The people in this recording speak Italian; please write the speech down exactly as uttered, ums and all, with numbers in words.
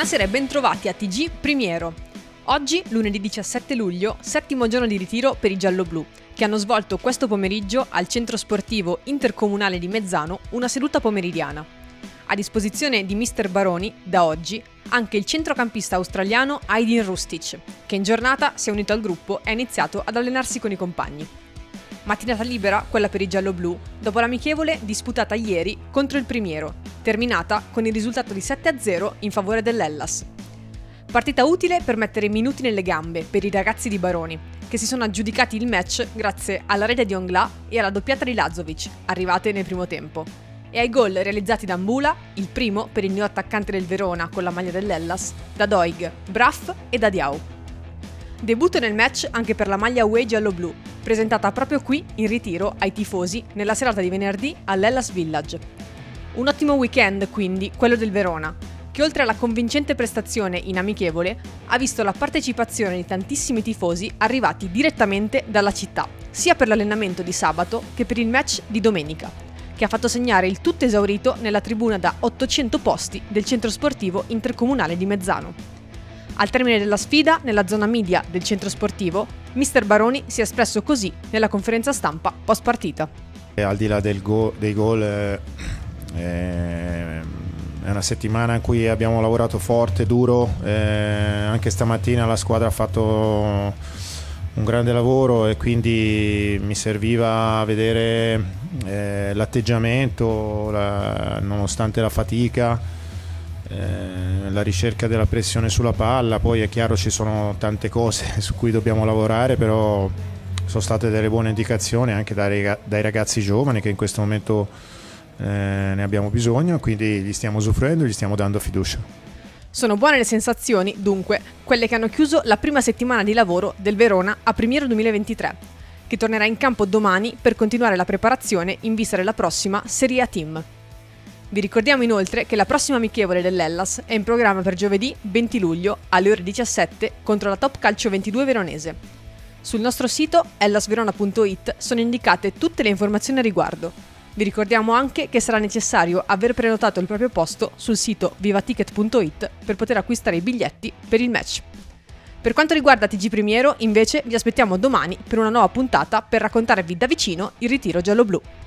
Buonasera e bentrovati a T G Primiero. Oggi, lunedì diciassette luglio, settimo giorno di ritiro per i gialloblu, che hanno svolto questo pomeriggio al centro sportivo intercomunale di Mezzano una seduta pomeridiana. A disposizione di mister Baroni, da oggi, anche il centrocampista australiano Aydin Rustic, che in giornata si è unito al gruppo e ha iniziato ad allenarsi con i compagni. Mattinata libera, quella per i gialloblu, dopo l'amichevole disputata ieri contro il Primiero, terminata con il risultato di sette a zero in favore dell'Hellas. Partita utile per mettere minuti nelle gambe per i ragazzi di Baroni, che si sono aggiudicati il match grazie alla rete di Ongla e alla doppiata di Lazovic, arrivate nel primo tempo, e ai gol realizzati da Mbula, il primo per il neo attaccante del Verona con la maglia dell'Hellas, da Doig, Braff e da Diao. Debutto nel match anche per la maglia away giallo-blu, presentata proprio qui in ritiro ai tifosi nella serata di venerdì all'Hellas Village. Un ottimo weekend quindi quello del Verona, che oltre alla convincente prestazione in amichevole ha visto la partecipazione di tantissimi tifosi arrivati direttamente dalla città, sia per l'allenamento di sabato che per il match di domenica, che ha fatto segnare il tutto esaurito nella tribuna da ottocento posti del centro sportivo intercomunale di Mezzano. Al termine della sfida, nella zona media del centro sportivo, mister Baroni si è espresso così nella conferenza stampa post partita. Al di là del go- dei gol, eh, è una settimana in cui abbiamo lavorato forte, duro, eh, anche stamattina la squadra ha fatto un grande lavoro e quindi mi serviva vedere eh, l'atteggiamento, la, nonostante la fatica. Eh, la ricerca della pressione sulla palla. Poi è chiaro ci sono tante cose su cui dobbiamo lavorare, però sono state delle buone indicazioni anche dai, dai ragazzi giovani che in questo momento eh, ne abbiamo bisogno, quindi gli stiamo usufruendo, gli stiamo dando fiducia. Sono buone le sensazioni, dunque, quelle che hanno chiuso la prima settimana di lavoro del Verona a Primiero duemilaventitré, che tornerà in campo domani per continuare la preparazione in vista della prossima Serie A Team. Vi ricordiamo inoltre che la prossima amichevole dell'Hellas è in programma per giovedì venti luglio alle ore diciassette contro la Top Calcio ventidue veronese. Sul nostro sito hellasverona punto it sono indicate tutte le informazioni a riguardo. Vi ricordiamo anche che sarà necessario aver prenotato il proprio posto sul sito vivaticket punto it per poter acquistare i biglietti per il match. Per quanto riguarda T G Primiero, invece, vi aspettiamo domani per una nuova puntata per raccontarvi da vicino il ritiro giallo-blu.